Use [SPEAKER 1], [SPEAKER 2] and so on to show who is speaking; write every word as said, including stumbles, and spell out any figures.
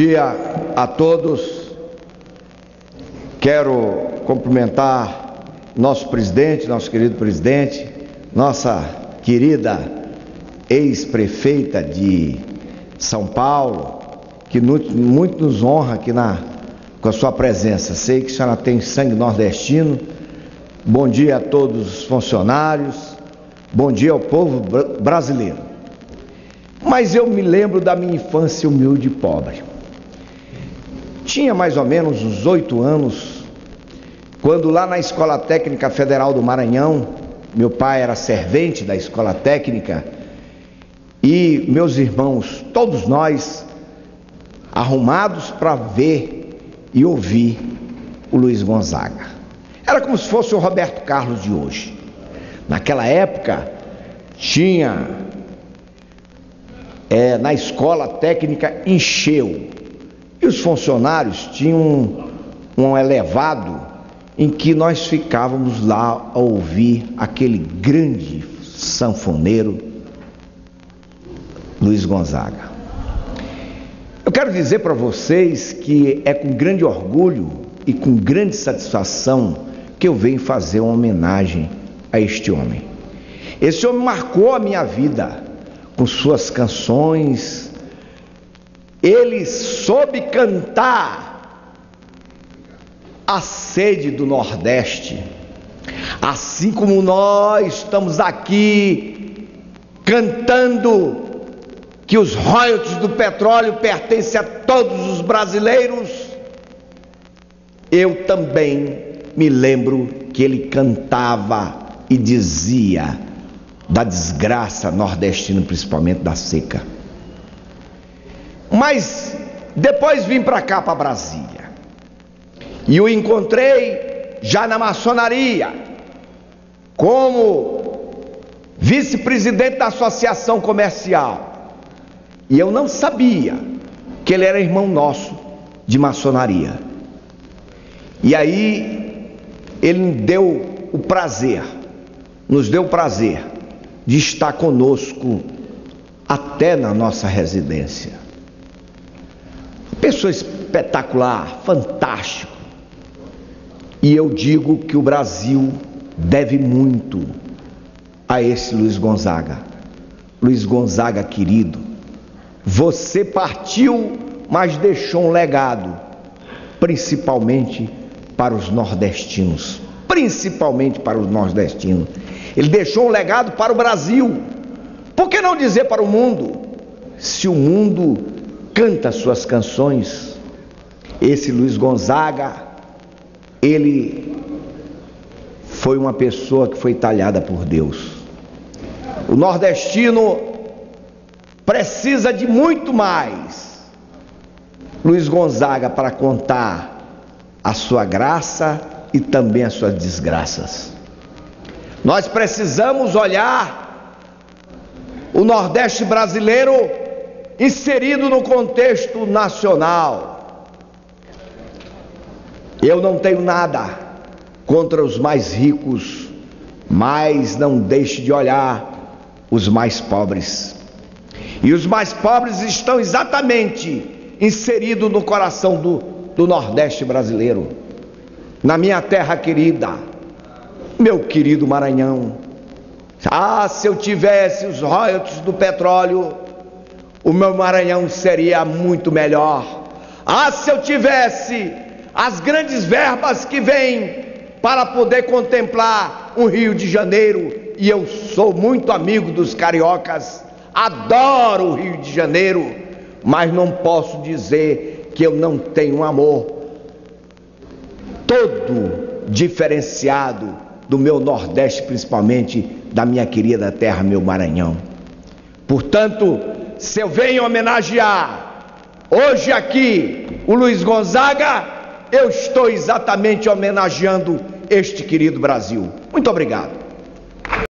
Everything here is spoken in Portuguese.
[SPEAKER 1] dia a todos. Quero cumprimentar nosso presidente, nosso querido presidente, nossa querida ex-prefeita de São Paulo, que muito nos honra aqui na, com a sua presença. Sei que a senhora tem sangue nordestino. Bom dia a todos os funcionários, bom dia ao povo brasileiro. Mas eu me lembro da minha infância humilde e pobre. Tinha mais ou menos uns oito anos, quando lá na Escola Técnica Federal do Maranhão, meu pai era servente da Escola Técnica, e meus irmãos, todos nós, arrumados para ver e ouvir o Luiz Gonzaga. Era como se fosse o Roberto Carlos de hoje. Naquela época, tinha, é, na Escola Técnica, encheu. E os funcionários tinham um, um elevado em que nós ficávamos lá a ouvir aquele grande sanfoneiro Luiz Gonzaga. Eu quero dizer para vocês que é com grande orgulho e com grande satisfação que eu venho fazer uma homenagem a este homem. Esse homem marcou a minha vida com suas canções. Ele soube cantar a sede do Nordeste, assim como nós estamos aqui cantando que os royalties do petróleo pertencem a todos os brasileiros. Eu também me lembro que ele cantava e dizia da desgraça nordestina, principalmente da seca. Mas depois vim para cá, para Brasília, e o encontrei já na maçonaria, como vice-presidente da Associação Comercial. E eu não sabia que ele era irmão nosso de maçonaria. E aí ele me deu o prazer, nos deu o prazer de estar conosco até na nossa residência. Pessoa espetacular, fantástico. E eu digo que o Brasil deve muito a esse Luiz Gonzaga. Luiz Gonzaga querido, você partiu, mas deixou um legado, principalmente para os nordestinos. Principalmente para os nordestinos. Ele deixou um legado para o Brasil. Por que não dizer para o mundo? Se o mundo canta suas canções, esse Luiz Gonzaga, ele foi uma pessoa que foi talhada por Deus. O nordestino precisa de muito mais Luiz Gonzaga para contar a sua graça e também as suas desgraças. Nós precisamos olhar o Nordeste brasileiro inserido no contexto nacional. Eu não tenho nada contra os mais ricos, mas não deixe de olhar os mais pobres. E os mais pobres estão exatamente inseridos no coração do, do Nordeste brasileiro. Na minha terra querida, meu querido Maranhão. Ah, se eu tivesse os royalties do petróleo, o meu Maranhão seria muito melhor. Ah, se eu tivesse as grandes verbas que vêm para poder contemplar o Rio de Janeiro, e eu sou muito amigo dos cariocas, adoro o Rio de Janeiro, mas não posso dizer que eu não tenho um amor todo diferenciado do meu Nordeste, principalmente da minha querida terra, meu Maranhão. Portanto, se eu venho homenagear hoje aqui o Luiz Gonzaga, eu estou exatamente homenageando este querido Brasil. Muito obrigado.